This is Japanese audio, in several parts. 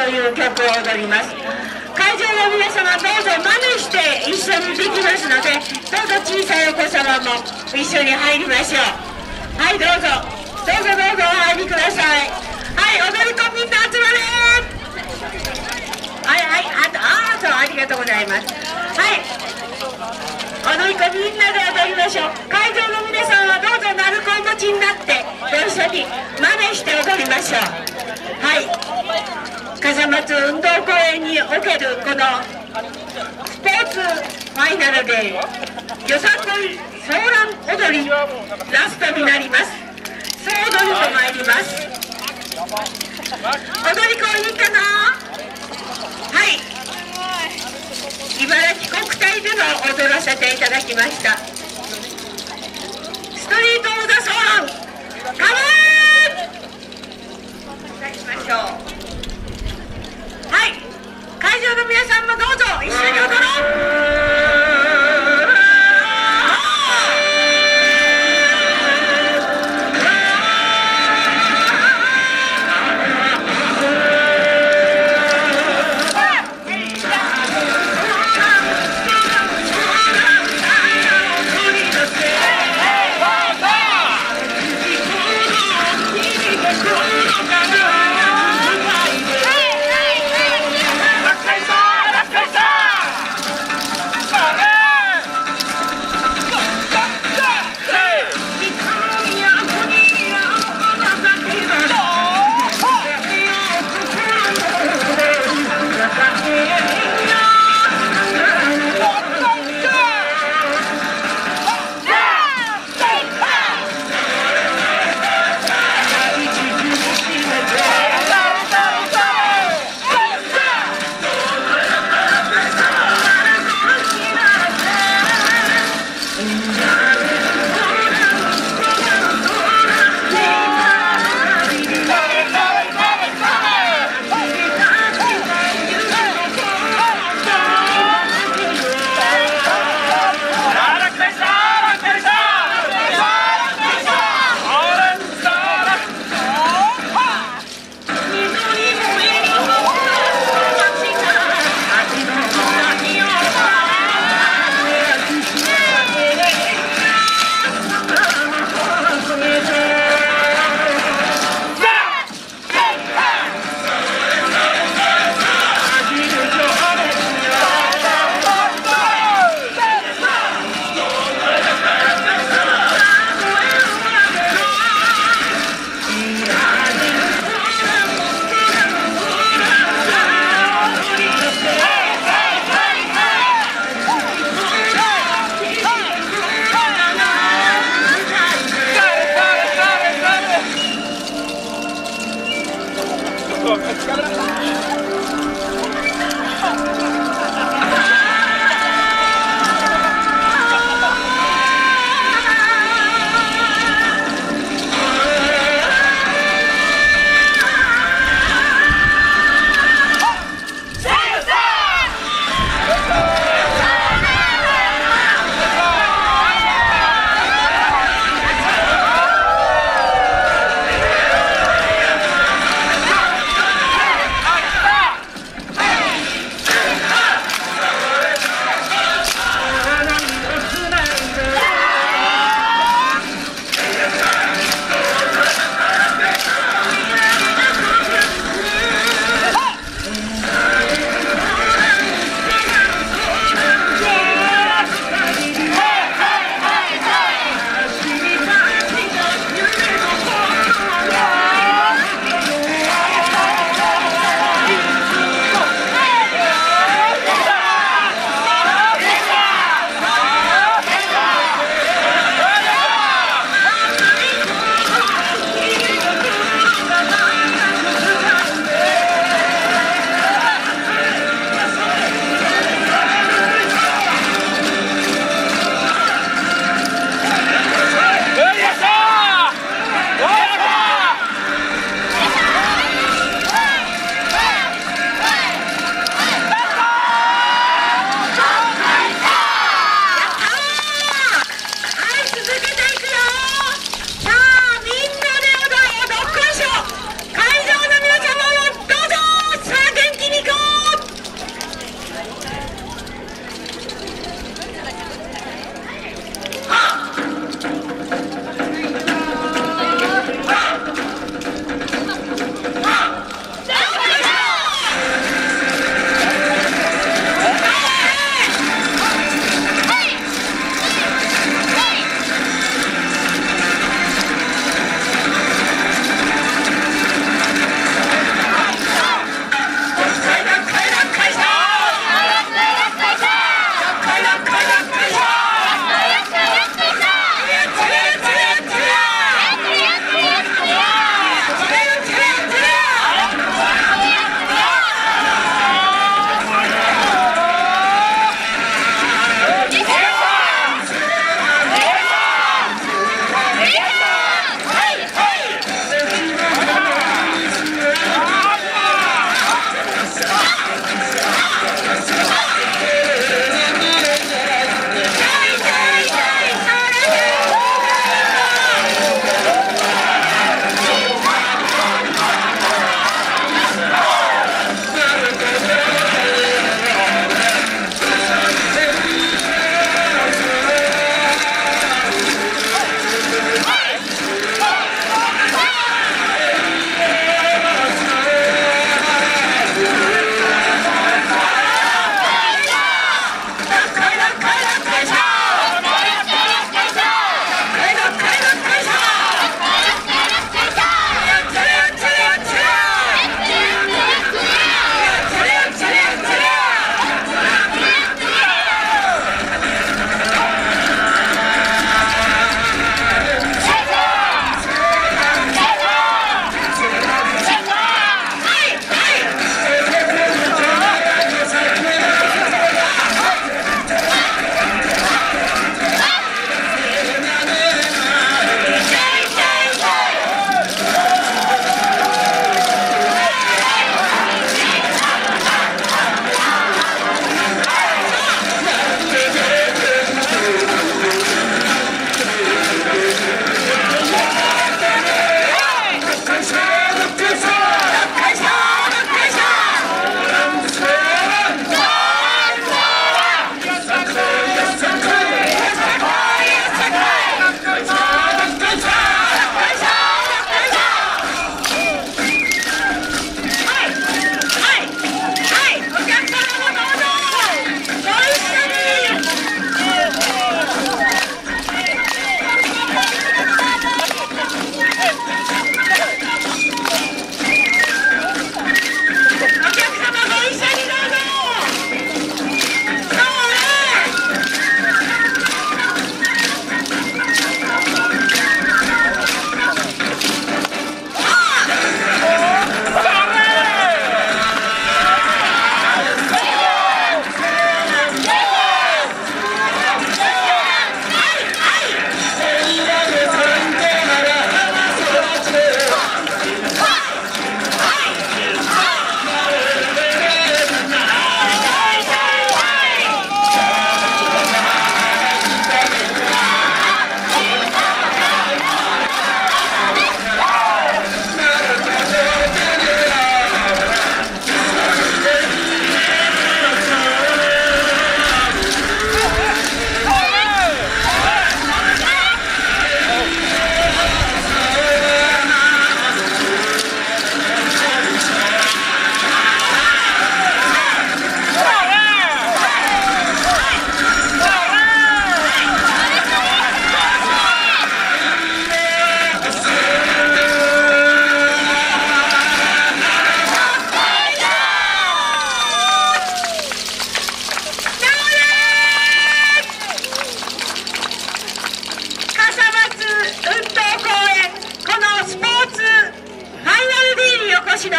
いう曲を踊ります。会場の皆様どうぞ真似して一緒にできますので、どうぞ小さいお子様も一緒に入りましょう。はい、どうぞどうぞどうぞお入りください。はい、踊り子みんな集まれ。はいはい、ありがとうございます。はい、踊り子みんなで踊りましょう。会場の皆さんはどうぞ鳴子をお持ちになってご一緒に真似して踊りましょう。はい、笠松運動公園におけるこのスポーツファイナルでよさこいソーラン踊りラストになります。そう踊ると参ります。踊り子いいかな。はい、茨城国体でも踊らせていただきました。ストリート・オブ・ザ・ソーランカモンいたしましょう。はい、会場の皆さんもどうぞ一緒に踊ろう。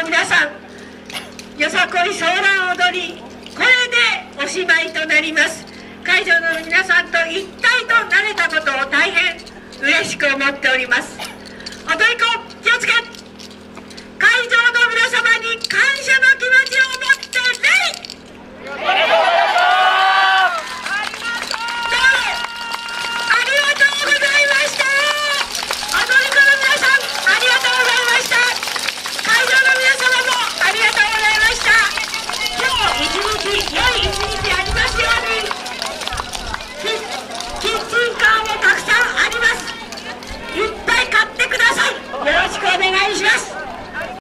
の皆さん、よさこいソーラン踊り、これでおしまいとなります。会場の皆さんと一体となれたことを大変嬉しく思っております。踊り子気をつけ。会場の皆様